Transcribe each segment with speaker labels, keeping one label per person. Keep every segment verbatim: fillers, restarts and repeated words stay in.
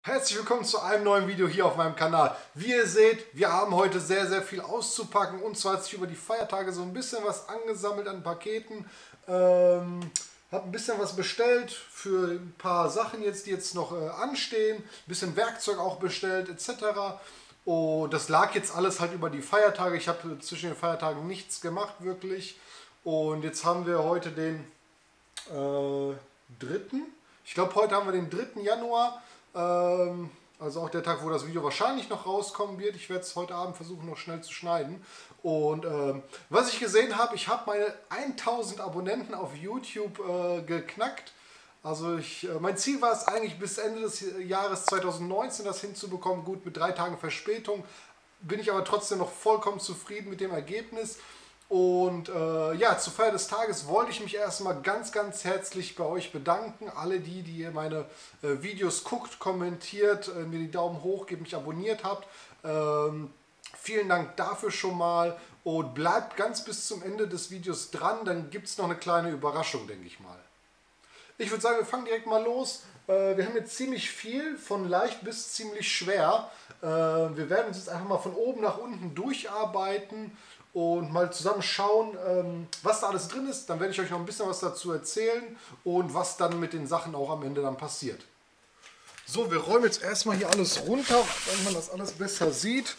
Speaker 1: Herzlich willkommen zu einem neuen Video hier auf meinem Kanal. Wie ihr seht, wir haben heute sehr, sehr viel auszupacken. Und zwar hat sich über die Feiertage so ein bisschen was angesammelt an Paketen. Ähm, habe ein bisschen was bestellt für ein paar Sachen jetzt, die jetzt noch äh, anstehen. Ein bisschen Werkzeug auch bestellt et cetera. Und das lag jetzt alles halt über die Feiertage. Ich habe zwischen den Feiertagen nichts gemacht wirklich. Und jetzt haben wir heute den äh, dritten. Ich glaube, heute haben wir den dritten Januar. Also auch der Tag, wo das Video wahrscheinlich noch rauskommen wird. Ich werde es heute Abend versuchen, noch schnell zu schneiden. Und ähm, was ich gesehen habe, ich habe meine tausend Abonnenten auf YouTube äh, geknackt. Also ich, äh, mein Ziel war es eigentlich bis Ende des Jahres zweitausendneunzehn das hinzubekommen. Gut, mit drei Tagen Verspätung bin ich aber trotzdem noch vollkommen zufrieden mit dem Ergebnis. Und äh, ja, zur Feier des Tages wollte ich mich erstmal ganz, ganz herzlich bei euch bedanken. Alle die, die ihr meine äh, Videos guckt, kommentiert, äh, mir die Daumen hoch gebt, mich abonniert habt. Ähm, vielen Dank dafür schon mal und bleibt ganz bis zum Ende des Videos dran, dann gibt es noch eine kleine Überraschung, denke ich mal. Ich würde sagen, wir fangen direkt mal los. Äh, wir haben jetzt ziemlich viel, von leicht bis ziemlich schwer. Äh, wir werden uns jetzt einfach mal von oben nach unten durcharbeiten und mal zusammen schauen, ähm, was da alles drin ist. Dann werde ich euch noch ein bisschen was dazu erzählen und was dann mit den Sachen auch am Ende dann passiert. So, wir räumen jetzt erstmal hier alles runter, damit man das alles besser sieht.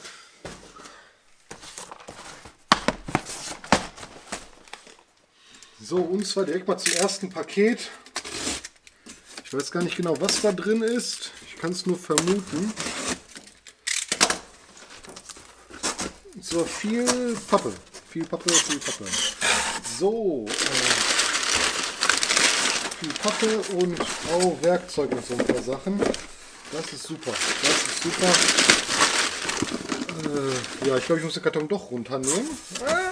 Speaker 1: So, und zwar direkt mal zum ersten Paket. Ich weiß gar nicht genau, was da drin ist. Ich kann es nur vermuten. So, viel Pappe. Viel Pappe, viel Pappe. So, äh, viel Pappe und auch Werkzeug und so ein paar Sachen. Das ist super. Das ist super. Äh, ja, ich glaube, ich muss den Karton doch runternehmen. Äh.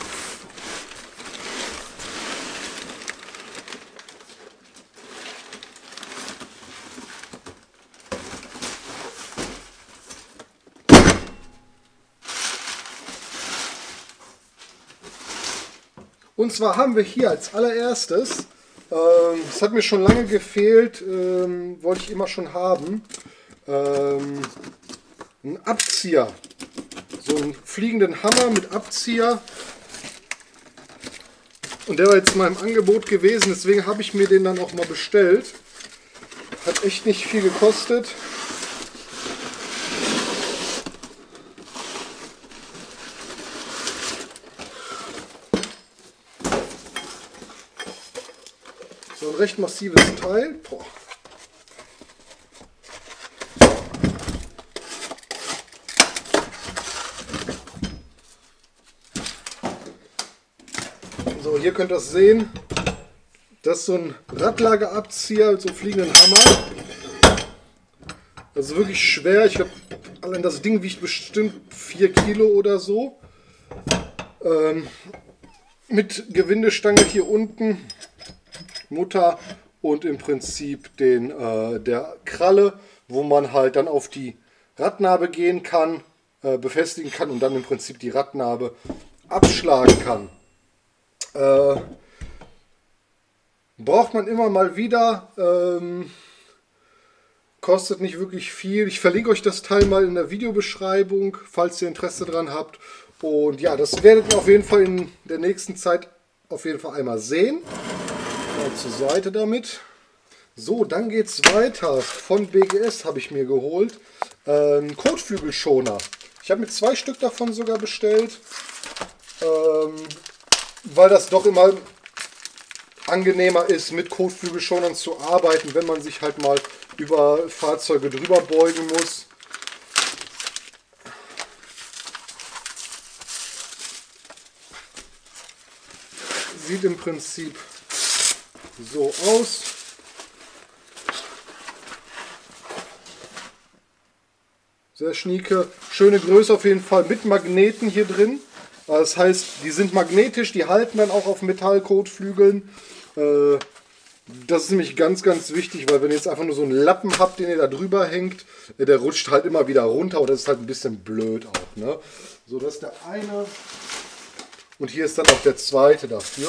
Speaker 1: Und zwar haben wir hier als allererstes, ähm, das hat mir schon lange gefehlt, ähm, wollte ich immer schon haben, ähm, einen Abzieher. So einen fliegenden Hammer mit Abzieher. Und der war jetzt mal im Angebot gewesen, deswegen habe ich mir den dann auch mal bestellt. Hat echt nicht viel gekostet. So ein recht massives Teil. Boah. So, hier könnt ihr das sehen. Das ist so ein Radlagerabzieher mit so einem fliegenden Hammer. Das ist wirklich schwer. Ich glaube, allein das Ding wiegt bestimmt vier Kilo oder so. Ähm, mit Gewindestange hier unten. Mutter und im Prinzip den, äh, der Kralle, wo man halt dann auf die Radnabe gehen kann, äh, befestigen kann und dann im Prinzip die Radnabe abschlagen kann. Äh, braucht man immer mal wieder, ähm, kostet nicht wirklich viel. Ich verlinke euch das Teil mal in der Videobeschreibung, falls ihr Interesse daran habt. Und ja, das werdet ihr auf jeden Fall in der nächsten Zeit auf jeden Fall einmal sehen. Mal zur Seite damit. So, dann geht es weiter. Von B G S habe ich mir geholt. Ähm, Kotflügelschoner. Ich habe mir zwei Stück davon sogar bestellt. Ähm, weil das doch immer angenehmer ist, mit Kotflügelschonern zu arbeiten, wenn man sich halt mal über Fahrzeuge drüber beugen muss. Sieht im Prinzip so aus. Sehr schnieke, schöne Größe auf jeden Fall, mit Magneten hier drin. Das heißt, die sind magnetisch, die halten dann auch auf Metallkotflügeln. Das ist nämlich ganz, ganz wichtig, weil wenn ihr jetzt einfach nur so einen Lappen habt, den ihr da drüber hängt, der rutscht halt immer wieder runter und das ist halt ein bisschen blöd auch. Ne? So, das ist der eine. Und hier ist dann auch der zweite dafür.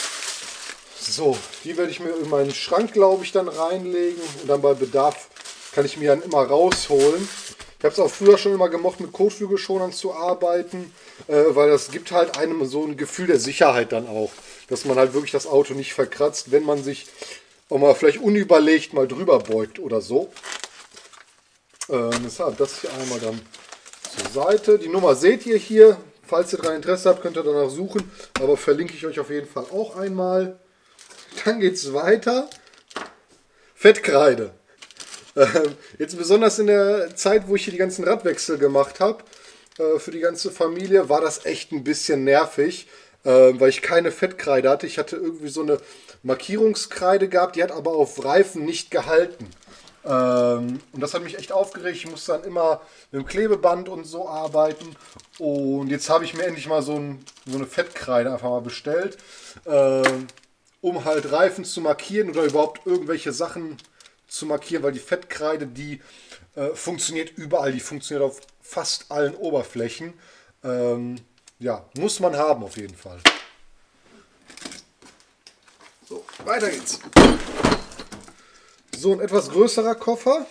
Speaker 1: So, die werde ich mir in meinen Schrank, glaube ich, dann reinlegen und dann bei Bedarf kann ich mir dann immer rausholen. Ich habe es auch früher schon immer gemocht, mit Kotflügelschonern zu arbeiten, äh, weil das gibt halt einem so ein Gefühl der Sicherheit dann auch, dass man halt wirklich das Auto nicht verkratzt, wenn man sich auch mal vielleicht unüberlegt mal drüber beugt oder so. Äh, deshalb das hier einmal dann zur Seite. Die Nummer seht ihr hier. Falls ihr daran Interesse habt, könnt ihr danach suchen, aber verlinke ich euch auf jeden Fall auch einmal. Dann geht es weiter. Fettkreide. Ähm, jetzt besonders in der Zeit, wo ich hier die ganzen Radwechsel gemacht habe, äh, für die ganze Familie, war das echt ein bisschen nervig, äh, weil ich keine Fettkreide hatte. Ich hatte irgendwie so eine Markierungskreide gehabt, die hat aber auf Reifen nicht gehalten. Ähm, und das hat mich echt aufgeregt. Ich musste dann immer mit dem Klebeband und so arbeiten. Und jetzt habe ich mir endlich mal so, ein, so eine Fettkreide einfach mal bestellt, ähm, um halt Reifen zu markieren oder überhaupt irgendwelche Sachen zu markieren, weil die Fettkreide, die äh, funktioniert überall, die funktioniert auf fast allen Oberflächen. Ähm, ja, muss man haben auf jeden Fall. So, weiter geht's. So, ein etwas größerer Koffer.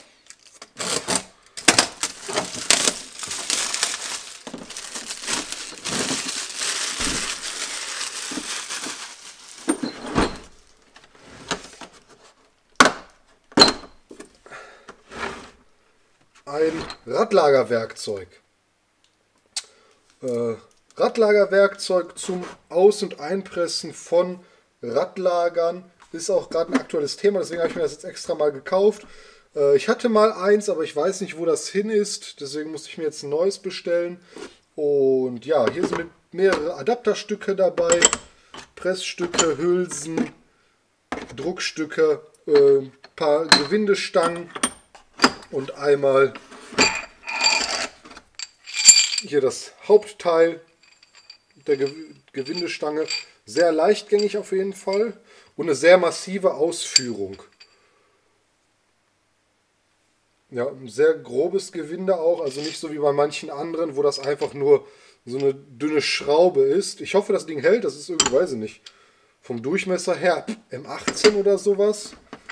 Speaker 1: Ein Radlagerwerkzeug. Äh, Radlagerwerkzeug zum Aus- und Einpressen von Radlagern ist auch gerade ein aktuelles Thema, deswegen habe ich mir das jetzt extra mal gekauft. Äh, ich hatte mal eins, aber ich weiß nicht, wo das hin ist, deswegen musste ich mir jetzt ein neues bestellen. Und ja, hier sind mehrere Adapterstücke dabei, Pressstücke, Hülsen, Druckstücke, äh, ein paar Gewindestangen und einmal hier das Hauptteil der Gewindestange. Sehr leichtgängig auf jeden Fall und eine sehr massive Ausführung. Ja, ein sehr grobes Gewinde auch, also nicht so wie bei manchen anderen, wo das einfach nur so eine dünne Schraube ist. Ich hoffe, das Ding hält, das ist irgendwie, weiß ich nicht, vom Durchmesser her M achtzehn oder sowas.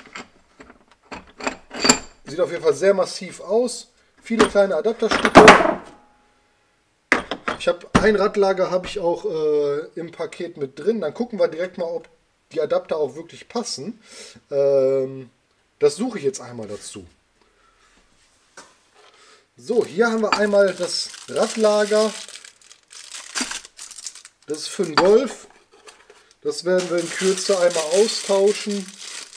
Speaker 1: Sieht auf jeden Fall sehr massiv aus. Viele kleine Adapterstücke. Ich habe ein Radlager habe ich auch äh, im Paket mit drin. Dann gucken wir direkt mal, ob die Adapter auch wirklich passen. Ähm, das suche ich jetzt einmal dazu. So, hier haben wir einmal das Radlager. Das ist für den Golf. Das werden wir in Kürze einmal austauschen.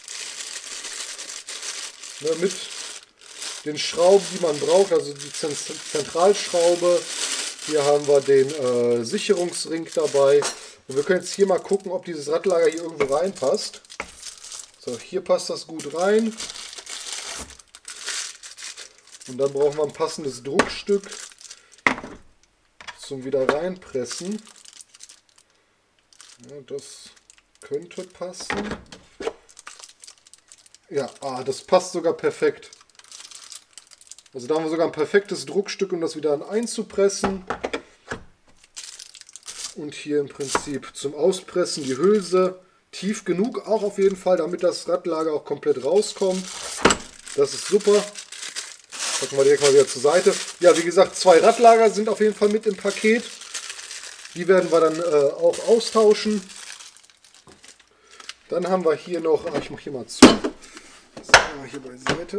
Speaker 1: Ne, mit den Schrauben, die man braucht, also die Zentralschraube. Hier haben wir den äh, Sicherungsring dabei. Und wir können jetzt hier mal gucken, ob dieses Radlager hier irgendwo reinpasst. So, hier passt das gut rein. Und dann brauchen wir ein passendes Druckstück zum wieder reinpressen. Ja, das könnte passen. Ja, ah, das passt sogar perfekt. Also da haben wir sogar ein perfektes Druckstück, um das wieder einzupressen. Und hier im Prinzip zum Auspressen die Hülse. Tief genug auch auf jeden Fall, damit das Radlager auch komplett rauskommt. Das ist super. Packen wir direkt mal wieder zur Seite. Ja, wie gesagt, zwei Radlager sind auf jeden Fall mit im Paket. Die werden wir dann äh, auch austauschen. Dann haben wir hier noch, ah, ich mache hier mal zu. Das machen wir hier beiseite.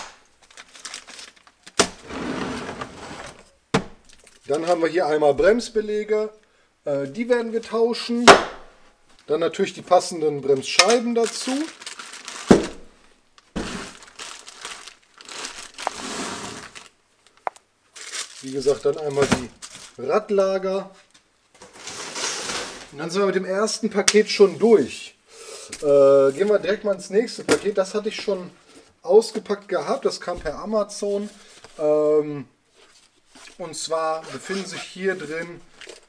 Speaker 1: Dann haben wir hier einmal Bremsbeläge. Äh, die werden wir tauschen. Dann natürlich die passenden Bremsscheiben dazu. Wie gesagt, dann einmal die Radlager. Und dann sind wir mit dem ersten Paket schon durch. Äh, gehen wir direkt mal ins nächste Paket. Das hatte ich schon ausgepackt gehabt. Das kam per Amazon. Ähm, und zwar befinden sich hier drin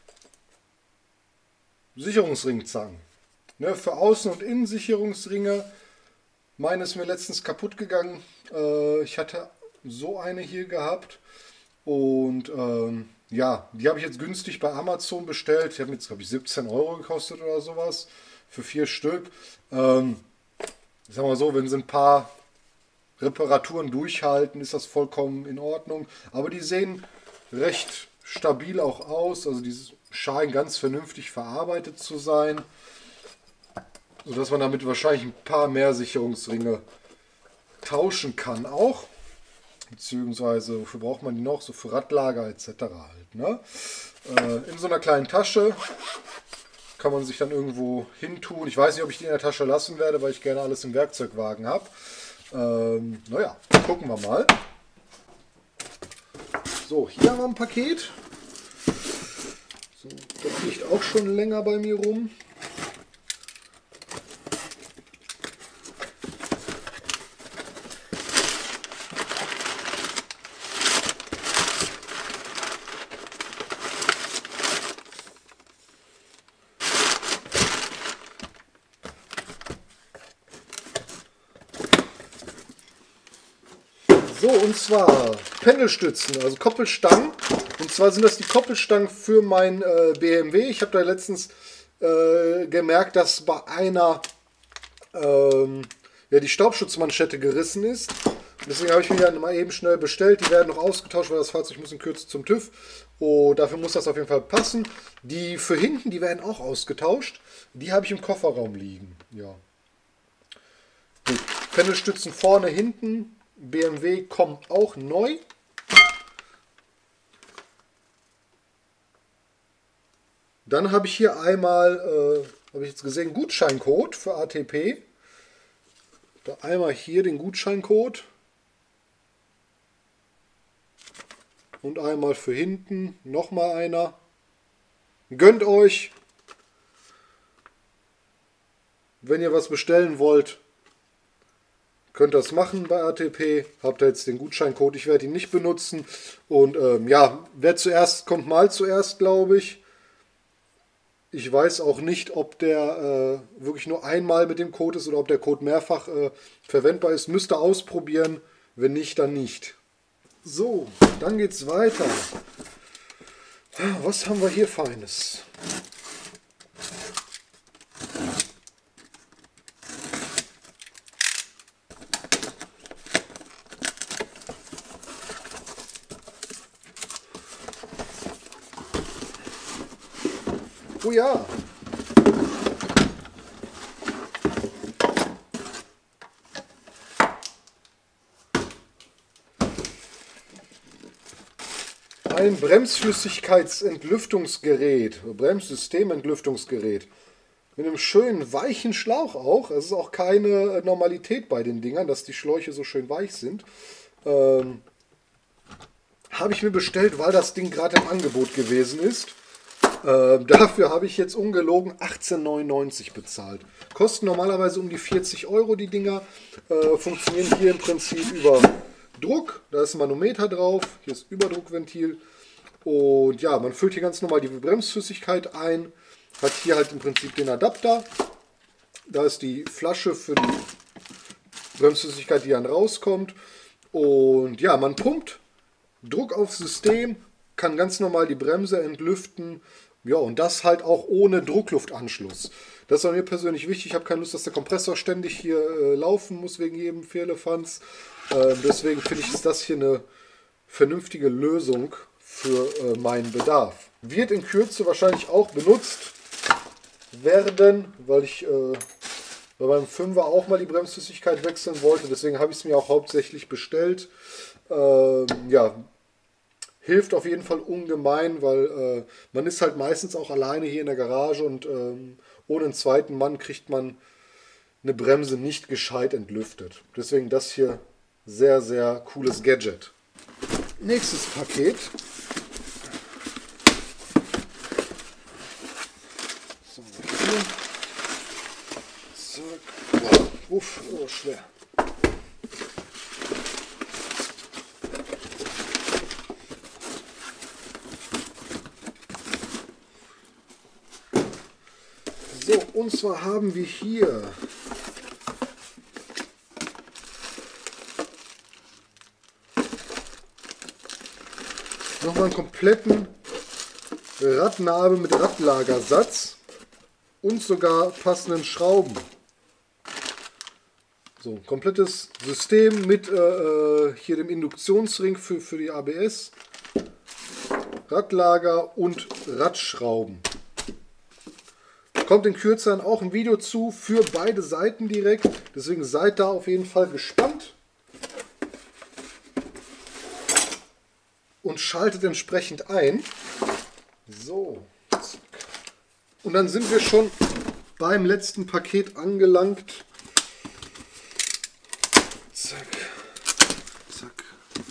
Speaker 1: Sicherungsringzangen. Ne, für Außen- und Innensicherungsringe. Meine ist mir letztens kaputt gegangen. Äh, ich hatte so eine hier gehabt. Und ähm, ja, die habe ich jetzt günstig bei Amazon bestellt. Die haben jetzt, glaube ich, siebzehn Euro gekostet oder sowas. Für vier Stück. Ähm, ich sag mal so, wenn sie ein paar Reparaturen durchhalten, ist das vollkommen in Ordnung. Aber die sehen recht stabil auch aus, also die scheinen ganz vernünftig verarbeitet zu sein, sodass man damit wahrscheinlich ein paar mehr Sicherungsringe tauschen kann auch. Beziehungsweise, wofür braucht man die noch? So für Radlager et cetera halt, ne? Äh, in so einer kleinen Tasche kann man sich dann irgendwo hintun. Ich weiß nicht, ob ich die in der Tasche lassen werde, weil ich gerne alles im Werkzeugwagen habe. Ähm, naja, gucken wir mal. So, hier haben wir ein Paket. So, das liegt auch schon länger bei mir rum. So, und zwar Pendelstützen, also Koppelstangen. Und zwar sind das die Koppelstangen für mein äh, B M W. Ich habe da letztens äh, gemerkt, dass bei einer ähm, ja, die Staubschutzmanschette gerissen ist. Deswegen habe ich mir dann mal eben schnell bestellt. Die werden noch ausgetauscht, weil das Fahrzeug muss in Kürze zum TÜV. Und dafür muss das auf jeden Fall passen. Die für hinten, die werden auch ausgetauscht. Die habe ich im Kofferraum liegen. Ja. Gut. Pendelstützen vorne, hinten. B M W kommt auch neu. Dann habe ich hier einmal, äh, habe ich jetzt gesehen, Gutscheincode für A T P. Da einmal hier den Gutscheincode. Und einmal für hinten nochmal einer. Gönnt euch, wenn ihr was bestellen wollt, könnt ihr das machen bei A T P. Habt ihr jetzt den Gutscheincode, ich werde ihn nicht benutzen. Und ähm, ja, wer zuerst kommt, mal zuerst, glaube ich. Ich weiß auch nicht, ob der äh, wirklich nur einmal mit dem Code ist oder ob der Code mehrfach äh, verwendbar ist. Müsst ihr ausprobieren, wenn nicht, dann nicht. So, dann geht's weiter. Was haben wir hier Feines? Oh ja. Ein Bremsflüssigkeitsentlüftungsgerät, Bremssystementlüftungsgerät. Mit einem schönen weichen Schlauch auch. Es ist auch keine Normalität bei den Dingern, dass die Schläuche so schön weich sind. Ähm, habe ich mir bestellt, weil das Ding gerade im Angebot gewesen ist. Äh, dafür habe ich jetzt ungelogen achtzehn neunundneunzig bezahlt. Kosten normalerweise um die vierzig Euro die Dinger. Äh, funktionieren hier im Prinzip über Druck. Da ist ein Manometer drauf. Hier ist Überdruckventil. Und ja, man füllt hier ganz normal die Bremsflüssigkeit ein. Hat hier halt im Prinzip den Adapter. Da ist die Flasche für die Bremsflüssigkeit, die dann rauskommt. Und ja, man pumpt Druck aufs System, kann ganz normal die Bremse entlüften. Ja, und das halt auch ohne Druckluftanschluss. Das ist mir persönlich wichtig. Ich habe keine Lust, dass der Kompressor ständig hier äh, laufen muss wegen jedem Firlefanz. Äh, deswegen finde ich, ist das hier eine vernünftige Lösung für äh, meinen Bedarf. Wird in Kürze wahrscheinlich auch benutzt werden, weil ich äh, bei meinem Fünfer auch mal die Bremsflüssigkeit wechseln wollte. Deswegen habe ich es mir auch hauptsächlich bestellt. Ähm, ja, hilft auf jeden Fall ungemein, weil äh, man ist halt meistens auch alleine hier in der Garage und ähm, ohne einen zweiten Mann kriegt man eine Bremse nicht gescheit entlüftet. Deswegen das hier sehr, sehr cooles Gadget. Nächstes Paket. So, hier. Zack. Uff, oh, schwer. So, und zwar haben wir hier nochmal einen kompletten Radnabe mit Radlagersatz und sogar passenden Schrauben. So, komplettes System mit äh, hier dem Induktionsring für, für die A B S, Radlager und Radschrauben. Kommt in Kürze dann auch ein Video zu für beide Seiten direkt, deswegen seid da auf jeden Fall gespannt und schaltet entsprechend ein. So, und dann sind wir schon beim letzten Paket angelangt. Zack, zack.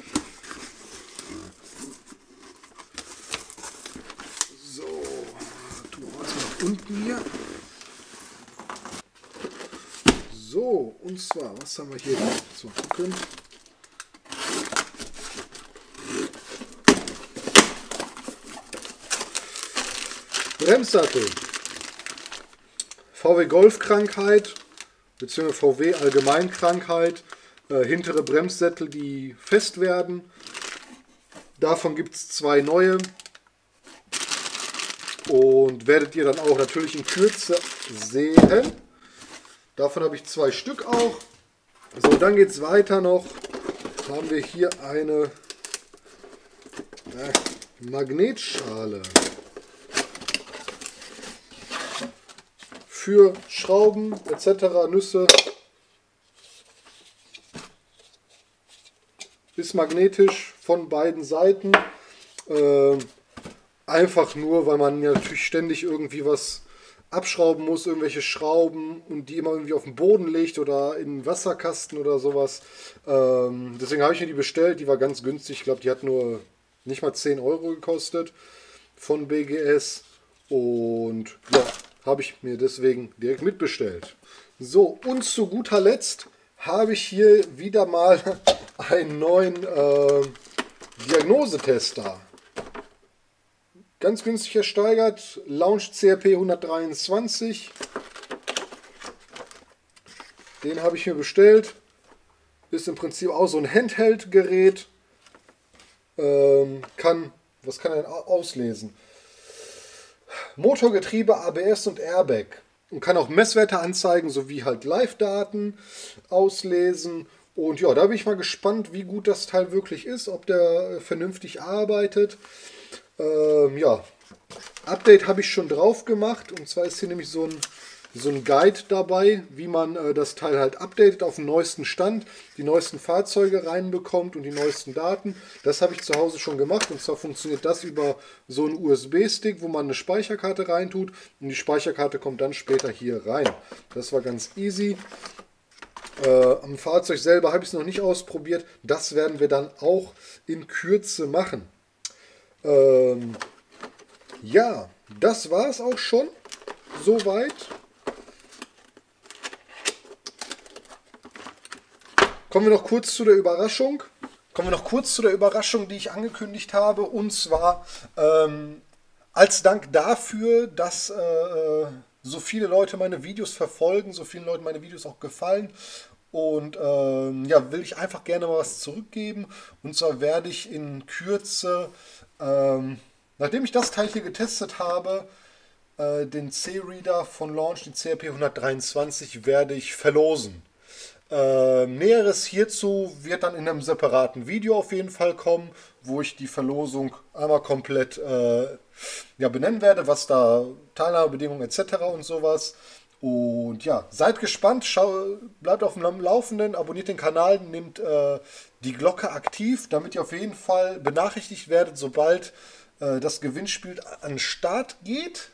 Speaker 1: So, tun wir uns nach unten hier. So, und zwar, was haben wir hier? So, gucken. Bremssattel. V W Golf-Krankheit, beziehungsweise V W Allgemeinkrankheit. Äh, hintere Bremssättel, die fest werden. Davon gibt es zwei neue. Und werdet ihr dann auch natürlich in Kürze sehen. Davon habe ich zwei Stück auch. So, dann geht es weiter noch. Haben wir hier eine äh, Magnetschale. Für Schrauben et cetera, Nüsse. Ist magnetisch von beiden Seiten. Äh, einfach nur, weil man ja natürlich ständig irgendwie was abschrauben muss, irgendwelche Schrauben und die immer irgendwie auf den Boden legt oder in einen Wasserkasten oder sowas. Ähm, deswegen habe ich mir die bestellt. Die war ganz günstig. Ich glaube, die hat nur nicht mal zehn Euro gekostet von B G S. Und ja, habe ich mir deswegen direkt mitbestellt. So, und zu guter Letzt habe ich hier wieder mal einen neuen äh, Diagnosetester. Ganz günstig ersteigert, Launch C R P hundertdreiundzwanzig. Den habe ich mir bestellt. Ist im Prinzip auch so ein Handheld-Gerät. Ähm, kann, was kann er denn auslesen? Motor, Getriebe, A B S und Airbag. Und kann auch Messwerte anzeigen, sowie halt Live-Daten auslesen. Und ja, da bin ich mal gespannt, wie gut das Teil wirklich ist, ob der vernünftig arbeitet. Ähm, ja, Update habe ich schon drauf gemacht. Und zwar ist hier nämlich so ein, so ein Guide dabei, wie man äh, das Teil halt updatet auf den neuesten Stand, die neuesten Fahrzeuge reinbekommt und die neuesten Daten. Das habe ich zu Hause schon gemacht. Und zwar funktioniert das über so einen U S B-Stick, wo man eine Speicherkarte reintut. Und die Speicherkarte kommt dann später hier rein. Das war ganz easy. Äh, am Fahrzeug selber habe ich es noch nicht ausprobiert. Das werden wir dann auch in Kürze machen. Ähm, ja, das war es auch schon. Soweit. Kommen wir noch kurz zu der Überraschung. Kommen wir noch kurz zu der Überraschung, die ich angekündigt habe. Und zwar ähm, als Dank dafür, dass äh, so viele Leute meine Videos verfolgen, so vielen Leuten meine Videos auch gefallen. Und ähm, ja, will ich einfach gerne mal was zurückgeben. Und zwar werde ich in Kürze, ähm, nachdem ich das Teil hier getestet habe, äh, den C-Reader von Launch, den C R P hundertdreiundzwanzig, werde ich verlosen. Äh, Näheres hierzu wird dann in einem separaten Video auf jeden Fall kommen, wo ich die Verlosung einmal komplett äh, ja, benennen werde, was da Teilnahmebedingungen et cetera und sowas. Und ja, seid gespannt, schau, bleibt auf dem Laufenden, abonniert den Kanal, nehmt äh, die Glocke aktiv, damit ihr auf jeden Fall benachrichtigt werdet, sobald äh, das Gewinnspiel an den Start geht.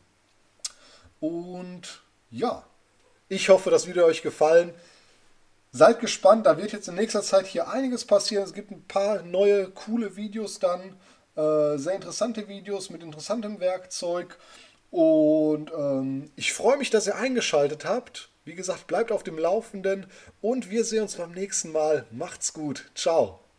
Speaker 1: Und ja, ich hoffe, das Video euch gefallen. Seid gespannt, da wird jetzt in nächster Zeit hier einiges passieren. Es gibt ein paar neue, coole Videos dann. Äh, sehr interessante Videos mit interessantem Werkzeug. Und ähm, ich freue mich, dass ihr eingeschaltet habt. Wie gesagt, bleibt auf dem Laufenden. Und wir sehen uns beim nächsten Mal. Macht's gut. Ciao.